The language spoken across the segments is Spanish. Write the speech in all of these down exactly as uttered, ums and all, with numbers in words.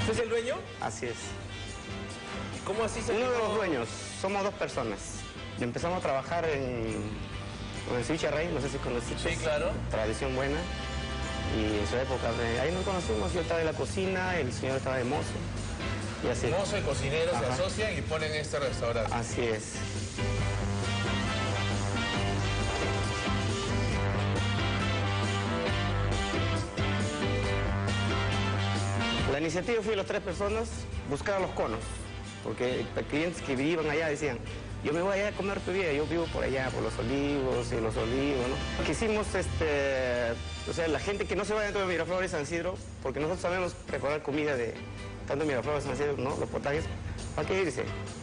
¿Usted es el dueño? Así es. ¿Cómo así se Uno de animó? los dueños, somos dos personas. Empezamos a trabajar en, en el Ceviche Rey, no sé si conociste. Sí, claro. Tradición buena. Y en su época, de, ahí nos conocimos, yo estaba en la cocina, el señor estaba de mozo. Y así. Mozo y cocinero se Ajá. asocian y ponen este restaurante. Así es. La iniciativa fue de las tres personas buscar a los conos, porque clientes que vivían allá decían, yo me voy allá a comer bebida, yo vivo por allá, por los olivos y los olivos, ¿no? Quisimos, este, o sea, la gente que no se vaya dentro de Miraflores, San Isidro, porque nosotros sabemos preparar comida de tanto Miraflores, San Isidro, ¿no? Los potajes, ¿para qué irse?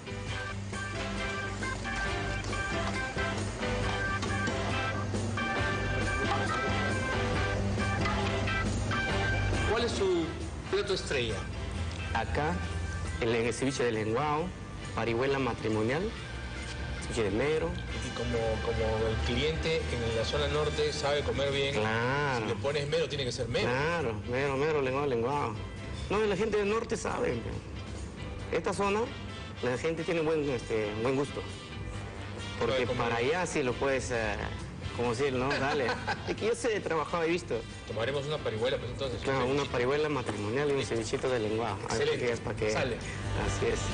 ¿Cuál es su plato estrella? Acá, el, el ceviche de lenguao, parihuela matrimonial, ceviche de mero. Y como, como el cliente en la zona norte sabe comer bien, Claro. si le pones mero, tiene que ser mero. Claro, mero, mero, lenguao, lenguao. No, y la gente del norte sabe. Esta zona, la gente tiene buen, este, buen gusto. Porque Como- para allá sí lo puedes, eh, como decir, ¿no? Dale. Es que yo sé, he trabajado, he visto. Tomaremos una parihuela, pues entonces. Claro, un una cevichito. parihuela matrimonial y un cevichito de lenguao. A ver Excelente. qué es para que... Sale. Así es.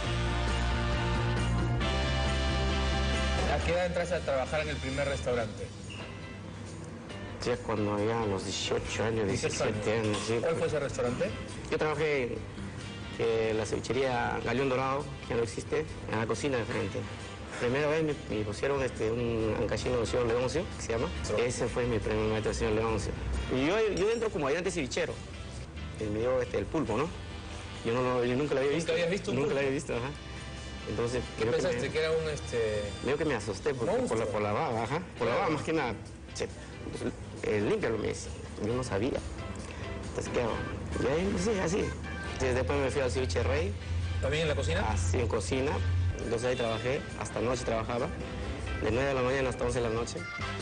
¿A qué edad entraste a trabajar en el primer restaurante? Ya cuando ya a los dieciocho años, diecisiete años, sí. ¿Cuál fue ese restaurante? Yo trabajé en eh, la cevichería Galeón Dorado, que ya no existe, en la cocina de frente. Primera vez me, me pusieron este, un ancachino del señor Leoncio, que se llama. Sí. Ese fue mi primer maestro, el señor Leoncio. Y yo, yo entro como ayudante cevichero. Y me dio este, el pulpo, ¿no? Yo, no, lo- yo nunca lo había ¿Nunca visto. habías visto un Nunca pulpo? lo había visto, ajá. Entonces, ¿Qué creo que pensaste? me- Que era un este. Medio que me asusté porque por Monstruo. la, por la baba, ajá. Por la baba, más que nada. Che, pues, eh, límpialo, me dice. Yo no sabía. Entonces, ¿qué hago? Y ahí, sí, así. Entonces, después me fui al ceviche Rey, ¿Está bien en la cocina? así en cocina. Entonces ahí trabajé, hasta noche trabajaba. De nueve de la mañana hasta once de la noche.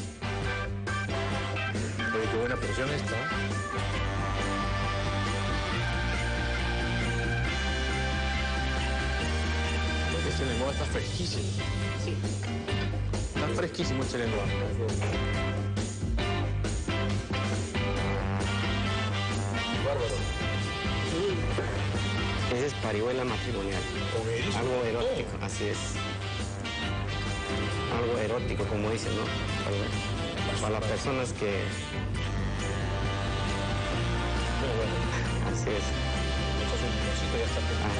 Oye, qué buena porción esta. Este lenguado está fresquísimo. Sí. Está fresquísimo este lenguado. Bárbaro. Ese es parihuela matrimonial. Con erizo. Algo erótico, todo. así es. Algo erótico, como dicen, ¿no? Para, para las personas que... Muy bueno. Así es. Esto es un limoncito, ya está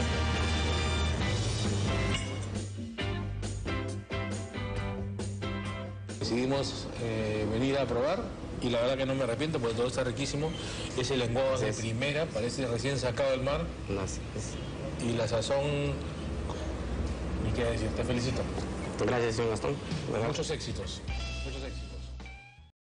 perfecto. Decidimos eh, venir a probar y la verdad que no me arrepiento porque todo está riquísimo. Ese lenguado es de Sí. primera, parece recién sacado del mar No, así es. y la sazón, ni qué decir, te felicito. Gracias, señor Gastón. ¿Verdad? Muchos éxitos. Muchos